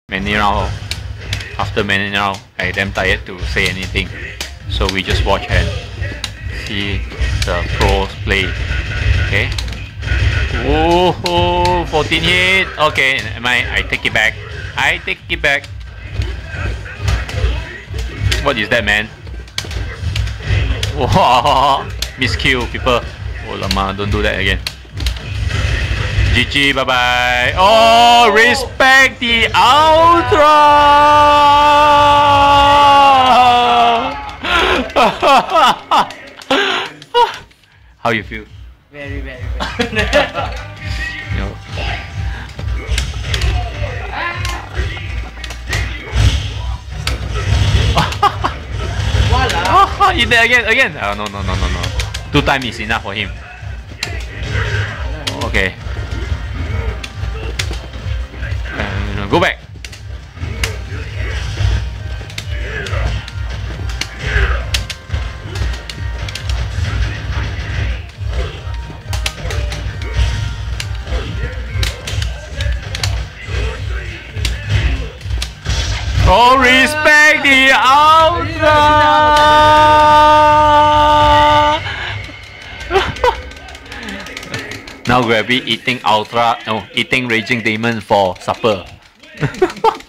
Many round. After many round, I damn tired to say anything. So we just watch and see the pros play. Okay. Oh, 14 hit. Okay, I take it back. I take it back. What is that, man? Wow, miscue, people. Oh lama, don't do that again. GG, bye bye. Oh, respect the ultra. How you feel? Very, very, No. Voila! You did again. Oh, no. 2 times is enough for him. Okay. Go back. Oh, respect the ultra! Now Grabbie eating ultra, no, eating raging demon for supper.